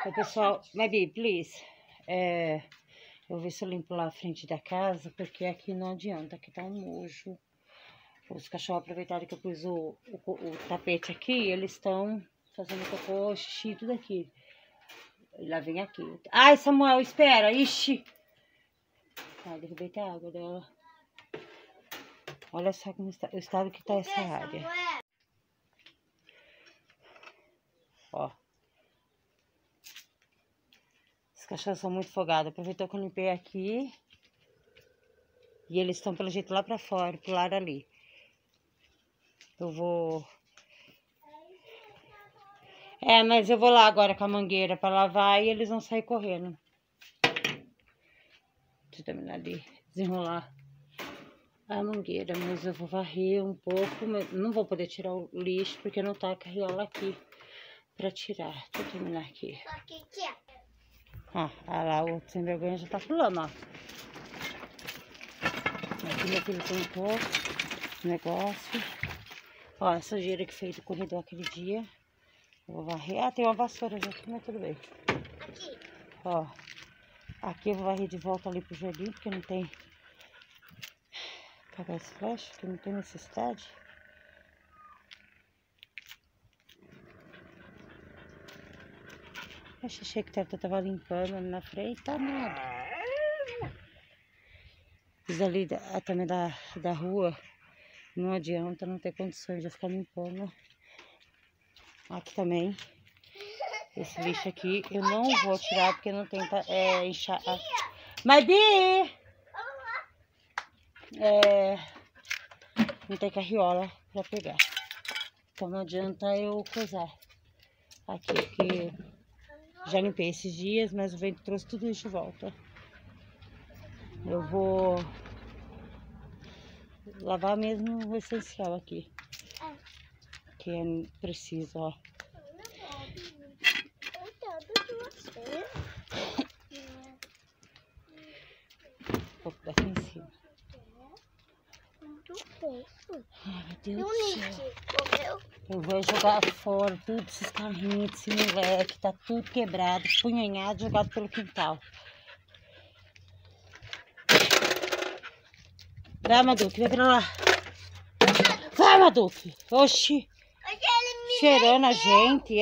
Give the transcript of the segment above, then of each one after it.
O pessoal, Maybe, please. Eu vou ver se eu limpo lá a frente da casa, porque aqui não adianta, aqui tá um nojo. Os cachorros aproveitaram que eu pus o tapete aqui, eles estão fazendo cocô, xixi, tudo aqui. E lá vem aqui. Ai, Samuel, espera, ixi. Ai, derrubei até a água dela. Olha só como está, o estado que tá essa área. Ó. Os cachorros são muito folgados. Aproveitou que eu limpei aqui. E eles estão pelo jeito lá pra fora, pro lado ali. Eu vou... mas eu vou lá agora com a mangueira pra lavar e eles vão sair correndo. Deixa eu terminar ali, desenrolar a mangueira, mas eu vou varrer um pouco. Não vou poder tirar o lixo porque não tá a carriola aqui pra tirar. Deixa eu terminar aqui. Olha lá, o sem vergonha já tá pulando, ó. Aqui meu filho tentou o negócio. Ó, a sujeira que fez do corredor aquele dia. Eu vou varrer. Ah, tem uma vassoura já aqui, mas tudo bem. Aqui. Ó. Aqui eu vou varrer de volta ali pro jardim, porque não tem... Apagar esse flash, porque não tem necessidade. Eu achei que eu tava limpando ali na frente, tá nada. Isso ali também da rua, não adianta, não ter condições de ficar limpando. Aqui também. Esse lixo aqui eu não vou tirar porque não tem enxar. Maybe! Não tem carriola pra pegar. Então não adianta eu coisar. Aqui, porque já limpei esses dias, mas o vento trouxe tudo isso de volta. Eu vou lavar mesmo o essencial aqui. Que é preciso, ó. Vou daqui em cima. Ai, meu Deus do céu. Eu vou jogar fora tudo esses carrinhos desse moleque. Tá tudo quebrado, punhanhado, jogado pelo quintal. Vai, Maduque, vai pra lá. Vai, Maduque. Oxi. Cheirando a gente,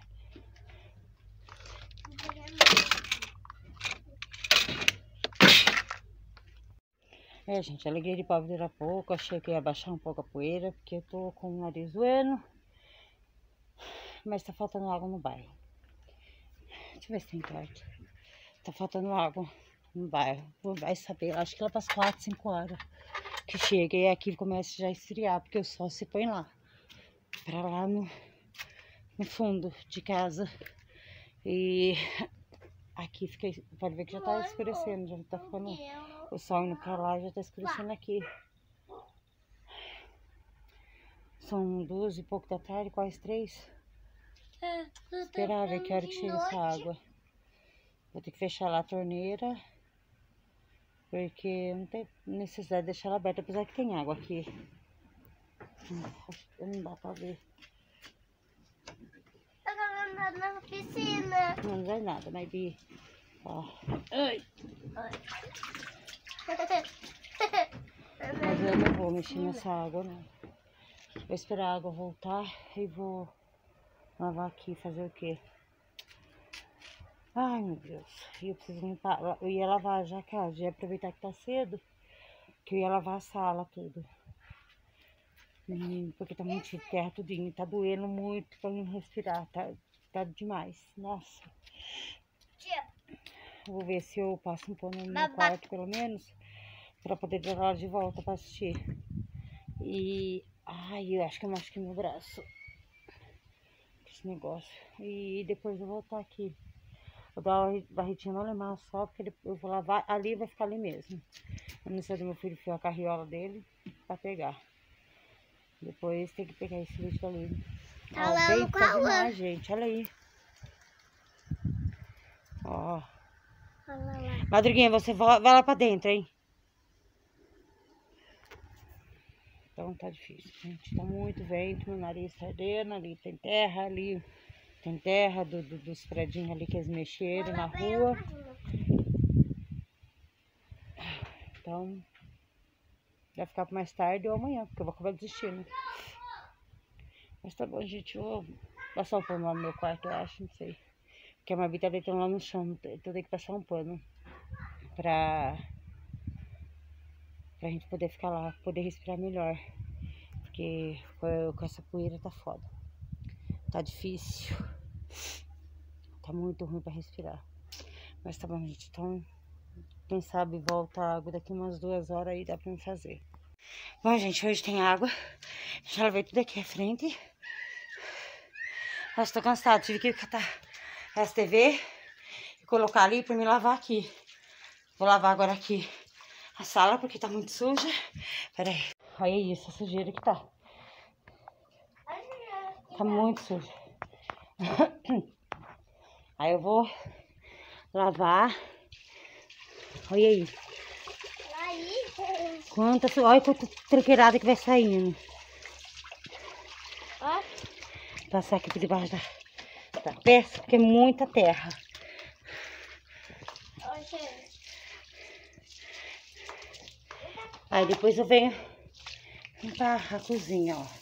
gente, a alegria de pobre dura pouco. Achei que ia baixar um pouco a poeira, porque eu tô com o nariz doendo. Mas tá faltando água no bairro. Deixa eu ver se tem perto. Tá faltando água no bairro. Vai saber, acho que lá pras 4, 5 horas que chega. E aqui começa já a esfriar, porque o sol se põe lá. Pra lá no fundo de casa. E aqui fica, pode ver que já tá escurecendo, já tá ficando o sol indo pra lá, já tá escurecendo aqui. São 2 e pouco da tarde, quase 3. Esperar ver que hora que chega essa água. Vou ter que fechar lá a torneira, porque não tem necessidade de deixar ela aberta, apesar que tem água aqui. Não dá pra ver. Na piscina. Não vai nada, Maybe. Ó. Ai. Mas eu não vou mexer nessa água, não. Vou esperar a água voltar e vou lavar aqui, fazer o quê? Ai, meu Deus. Eu preciso limpar. Eu ia lavar já a casa, ia aproveitar que tá cedo, que eu ia lavar a sala tudo. Porque tá muito cheio de terra, tudinho. Tá doendo muito pra mim respirar. Tá demais. Nossa. Vou ver se eu passo um pano no meu quarto, pelo menos, pra poder levar ela de volta pra assistir. E... ai, eu acho que eu machuquei meu braço. Esse negócio. E depois eu vou voltar aqui. Vou dar uma varridinha no alemão só, porque eu vou lavar ali, vai ficar ali mesmo. Eu não sei do meu filho enfiou a carriola dele pra pegar. Depois tem que pegar esse lixo ali. Tá lá no Cauã, gente, olha aí. Ó. Olha lá. Madruguinha, você vai lá pra dentro, hein? Então tá difícil, gente. Tá muito vento, meu nariz tá ardendo, ali tem terra, ali tem terra dos predinhos ali que eles mexeram na rua. Então, vai ficar para mais tarde ou amanhã, porque eu vou acabar desistindo. Mas tá bom, gente, eu vou passar um pano lá no meu quarto, eu acho, não sei. Porque a Mabi tá deitando lá no chão, então eu tenho que passar um pano pra gente poder ficar lá, poder respirar melhor. Porque com essa poeira tá foda. Tá difícil. Tá muito ruim pra respirar. Mas tá bom, gente, então quem sabe volta a água daqui umas 2 horas aí, dá pra me fazer. Bom, gente, hoje tem água. Já lavei tudo aqui à frente. Nossa, tô cansada. Tive que catar essa TV e colocar ali pra me lavar aqui. Vou lavar agora aqui a sala porque tá muito suja. Pera aí. Olha isso, a sujeira que tá. Tá muito suja. Aí eu vou lavar. Olha aí. Olha quanta tranqueirada que vai saindo. Passar aqui por debaixo da peça, porque é muita terra. Aí depois eu venho limpar a cozinha, ó.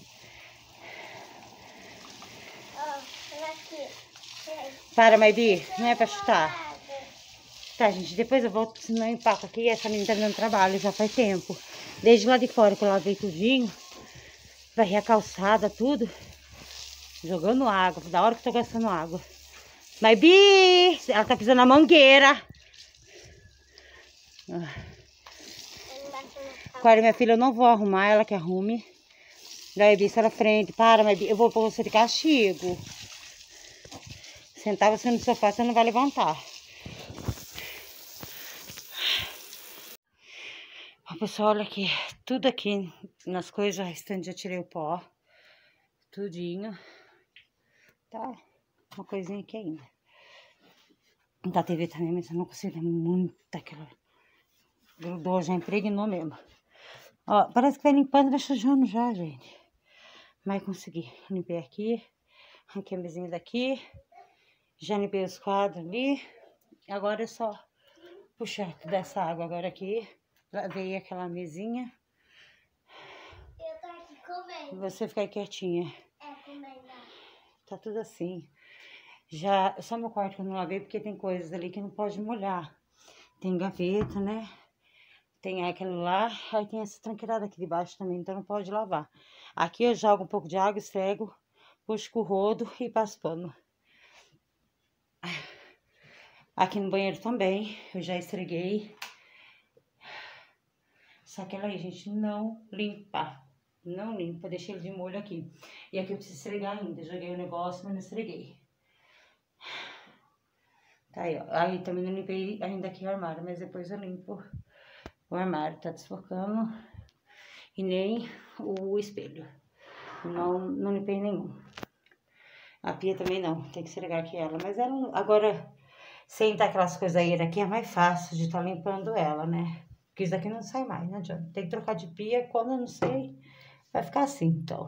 Para, Maibi, não é pra chutar. Tá, gente, depois eu volto, senão eu empaco aqui. Essa menina tá me dando trabalho já faz tempo. Desde lá de fora que eu lavei tudinho. Varrer a calçada, tudo. Jogando água, da hora que eu tô gastando água. Maibi, ela tá pisando na mangueira. Agora, minha filha, eu não vou arrumar, ela que arrume. Maibi, sai na frente. Para, Maibi, eu vou pôr você de castigo. Sentar você no sofá, você não vai levantar. Ó, pessoal, olha aqui. Tudo aqui nas coisas restantes já tirei o pó. Tudinho. Tá uma coisinha aqui ainda. Da TV também, mas eu não consigo. É muita aquela. Grudou, já impregnou mesmo. Ó, parece que vai limpando e vai sujando já, gente. Mas consegui. Limpei aqui. Arranquei a mesinha daqui. Já limpei os quadros ali. Agora é só puxar dessa água agora aqui. Lavei aquela mesinha. Eu tô aqui comendo. E você ficar quietinha. Comendo. Tá tudo assim. Já, só meu quarto que eu não lavei, porque tem coisas ali que não pode molhar. Tem gaveta, né? Tem aquele lá, aí tem essa tranqueirada aqui debaixo também, então não pode lavar. Aqui eu jogo um pouco de água, esfrego, puxo com o rodo e passo pano. Aqui no banheiro também, eu já esfreguei. Só que ela aí, gente, não limpa. Não limpa, deixei ele de molho aqui. E aqui eu preciso esfregar ainda. Joguei o negócio, mas não esfreguei. Tá aí, ó. Aí também não limpei ainda aqui o armário, mas depois eu limpo o armário. Tá desfocando. E nem o espelho. Não limpei nenhum. A pia também não. Tem que esfregar aqui ela. Mas ela agora, sem estar aquelas coisas aqui, é mais fácil de estar limpando ela, né? Porque isso daqui não sai mais, não adianta. Tem que trocar de pia. Quando eu não sei, vai ficar assim, então.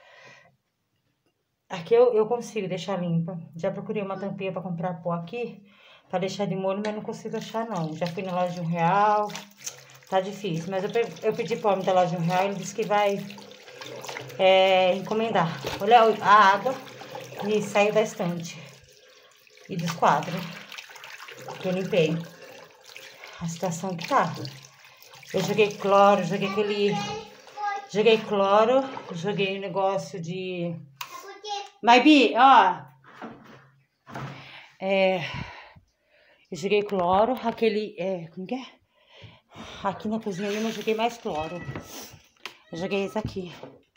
Aqui eu consigo deixar limpa. Já procurei uma tampinha pra comprar pó aqui, pra deixar de molho, mas não consigo achar, não. Já fui na loja de R$1. Tá difícil. Mas eu pedi pro homem da loja de R$1, ele disse que vai encomendar. Olha a água que saiu da estante. E dos quadros. Que eu limpei. A situação que tá. Eu joguei cloro, joguei cloro, joguei negócio de... Maibi, ó. Eu joguei cloro, como que é? Aqui na cozinha eu não joguei mais cloro. Eu joguei esse aqui.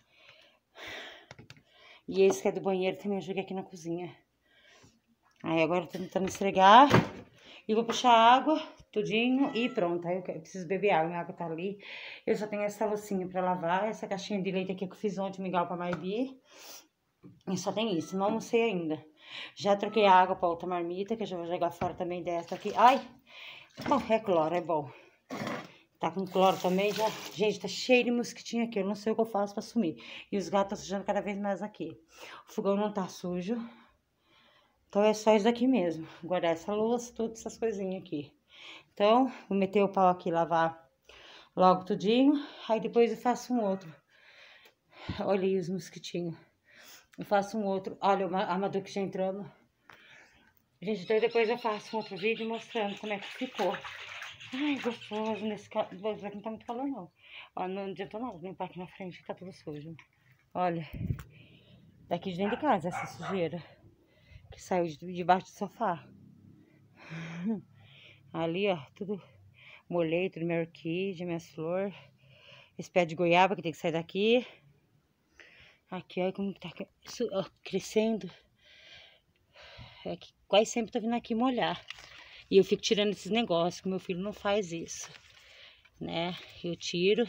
E esse que é do banheiro também eu joguei aqui na cozinha. Aí agora eu tô tentando esfregar. E vou puxar água, tudinho, e pronto. Aí eu preciso beber água, minha água tá ali. Eu só tenho essa loucinha pra lavar. Essa caixinha de leite aqui que eu fiz ontem, mingau pra Maibi. E só tem isso, não almocei ainda. Já troquei a água pra outra marmita, que eu já vou jogar fora também dessa aqui. Ai! Bom, é cloro, é bom. Tá com cloro também já. Gente, tá cheio de mosquitinho aqui. Eu não sei o que eu faço pra sumir. E os gatos estão sujando cada vez mais aqui. O fogão não tá sujo. Então é só isso daqui mesmo. Guardar essa louça, todas essas coisinhas aqui. Então, vou meter o pau aqui, lavar logo tudinho. Aí depois eu faço um outro. Olha aí os mosquitinhos. Eu faço um outro. Olha o amador que já entrando. Gente, então depois eu faço um outro vídeo mostrando como é que ficou. Ai, gostoso nesse caso. Aqui não tá muito calor, não. Ó, não adiantou nada limpar aqui na frente, tá tudo sujo. Olha, daqui de dentro de casa essa sujeira que saiu debaixo do sofá. Ali, ó, tudo molhei, tudo minha orquídea, minhas flores. Esse pé de goiaba que tem que sair daqui. Aqui, olha como tá crescendo. É que quase sempre tá vindo aqui molhar. E eu fico tirando esses negócios, que meu filho não faz isso, né? Eu tiro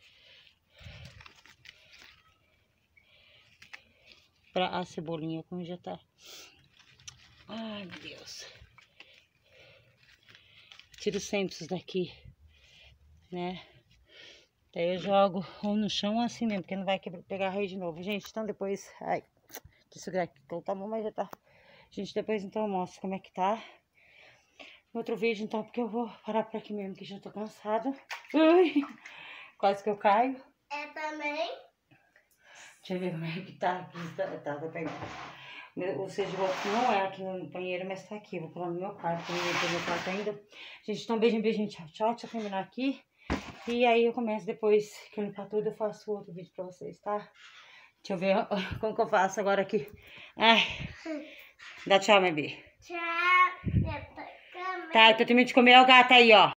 pra a cebolinha como já tá. Ai, meu Deus. Tiro sempre isso daqui, né? Daí eu jogo ou no chão ou assim mesmo, porque não vai pegar a raiz de novo. Gente, então depois... Ai, que segurar aqui, colocar a mão, mas já tá... Gente, depois então eu mostro como é que tá. Outro vídeo, então, porque eu vou parar por aqui mesmo, que já tô cansada. Ui, quase que eu caio. É também. Deixa eu ver como é que tá aqui. Tá pegando. O seja, não é aqui no banheiro, mas tá aqui. Vou pular no meu quarto, não limpei meu quarto ainda. Gente, então beijinho, beijinho, tchau, tchau. Deixa eu terminar aqui. E aí eu começo depois que eu limpar tudo, eu faço outro vídeo pra vocês, tá? Deixa eu ver como que eu faço agora aqui. Ai, dá tchau, minha Bi. Tchau. Tá, eu tô terminando de comer o gato aí, ó.